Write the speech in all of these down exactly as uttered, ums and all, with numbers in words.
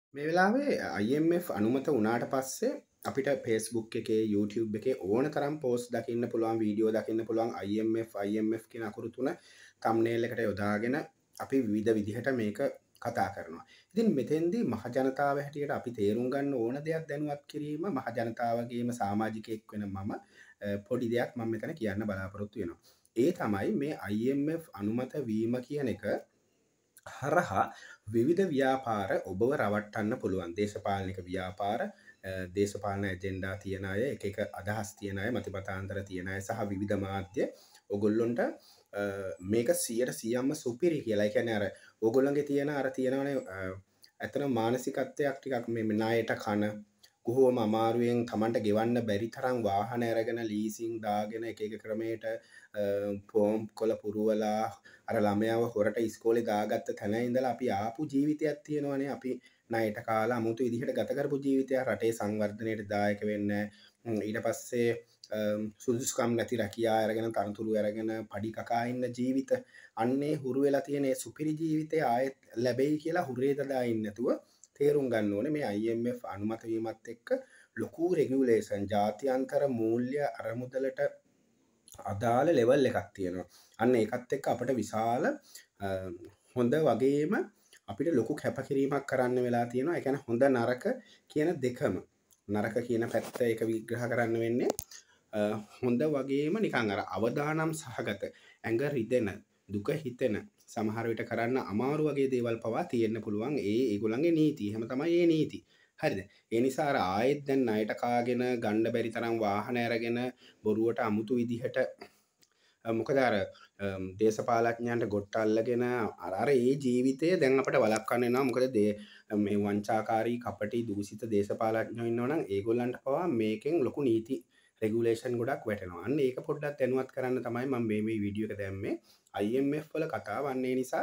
මේ වෙලාවේ I M F අනුමත වුණාට පස්සේ අපිට Facebook එකේ YouTube එකේ ඕන තරම් පෝස්ට් දකින්න පුළුවන් වීඩියෝ දකින්න පුළුවන් I M F I M F කියන අකුරු තුන thumbnail එකට යොදාගෙන අපි විවිධ විදිහට මේක කතා කරනවා. ඉතින් මෙතෙන්දී මහ ජනතාව හැටියට අපි තේරුම් ගන්න ඕන දෙයක් දැනුවත් කිරීම මහ ජනතාවගේම සමාජිකයෙක් වෙන මම පොඩි දෙයක් මම මෙතන කියන්න බලාපොරොත්තු වෙනවා. ඒ තමයි මේ I M F අනුමත වීම කියන එක හරහා විවිධ ව්‍යාපාර ඔබව රවට්ටන්න පුළුවන්. දේශපාලනික ව්‍යාපාර, දේශපාලන ඇජෙන්ඩා තියන අය, එක එක අදහස් තියන අය, මතිමතාන්තර තියන අය සහ විවිධ මාධ්‍ය ඔගොල්ලොන්ට මේක සියයට සියයක්ම සුපිරි කියලා. ඒ කියන්නේ අර ඔගොල්ලන්ගේ තියෙන අර තියෙනවනේ ඇත්තන මානසිකත්වයක් ටිකක් මේ ණයට කන කොහොම අමාරුවෙන් Tamanට ගෙවන්න බැරි තරම් වාහන අරගෙන ලීසින් දාගෙන එක එක ක්‍රමයට ෆෝම් කොළ පුරවලා අර ළමයාව හොරට ඉස්කෝලේ දාගත්ත තැන ඉඳලා අපි ආපු ජීවිතයක් තියෙනවනේ. අපි ණයට කාලා අමුතු විදිහට ගත කරපු ජීවිතයක්, රටේ සංවර්ධනයට දායක වෙන්න, ඊට පස්සේ සුදුසුකම් නැති රැකියා අරගෙන තනතුරු අරගෙන පඩි කකා ඉන්න ජීවිත, අන්නේ හුරු වෙලා තියෙන ඒ සුපිරි ජීවිතය ආයෙත් ලැබෙයි කියලා හුරේ දදා ඉන්නේ නැතුව තේරුම් ගන්න ඕනේ මේ I M F අනුමත වීමත් එක්ක ලොකු රෙගියුලේෂන්, ජාත්‍යන්තර මූල්‍ය අරමුදලට අදාළ ලෙවල් එකක් තියෙනවා. අන්න ඒකත් එක්ක අපිට විශාල හොඳ වගේම අපිට ලොකු කැපකිරීමක් කරන්න වෙලා තියෙනවා. ඒ කියන්නේ හොඳ නරක කියන දෙකම. නරක කියන පැත්ත ඒක විග්‍රහ කරන්න වෙන්නේ හොඳ වගේම නිකන් අර අවදානම් සහගත, ඇඟ රිදෙන, දුක හිතෙන, සමහර විට කරන්න අමාරු වගේ දේවල් පවා තියෙන්න පුළුවන්. ඒ ඒගොල්ලන්ගේ නීති. එහෙම තමයි ඒ නීති. හරිද? ඒ නිසා අර ආයෙත් දැන් ණයට කාගෙන ගන්න බැරි තරම් වාහන අරගෙන බොරුවට අමුතු විදිහට මොකද අර දේශපාලඥයන්ට ගොට්ට අල්ලගෙන අර අර ඒ ජීවිතය දැන් අපිට වළක්වන්න වෙනවා. මොකද මේ වංචාකාරී කපටි දූෂිත දේශපාලඥයෝ ඉන්නවනම් ඒගොල්ලන්ට පවා මේකෙන් ලොකු නීති රෙගුලේෂන් ගොඩක් වැටෙනවා. අන්න ඒක පොඩ්ඩක් දැනුවත් කරන්න තමයි මම මේ මේ වීඩියෝ එක දැම්මේ. I M F වල කතාව අන්න ඒ නිසා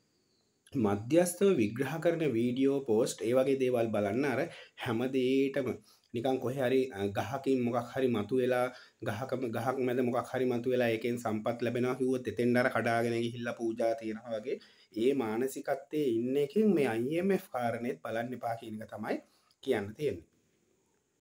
මධ්‍යස්ථව විග්‍රහ කරන වීඩියෝ පෝස්ට් ඒ වගේ දේවල් බලන්න අර හැම දෙයකටම නිකන් කොහේ හරි ගහකින් මොකක් හරි මතුවෙලා ගහක ගහක් මැද මොකක් හරි මතුවෙලා ඒකෙන් සම්පත් ලැබෙනවා කිව්වොත් එතෙන්ට අර කඩාගෙන ගිහිල්ලා පූජා තියනවා වගේ ඒ මානසිකත්වයේ ඉන්න එකෙන් මේ I M F කාරණේත් බලන්න එපා කියන එක තමයි කියන්න තියෙන්නේ.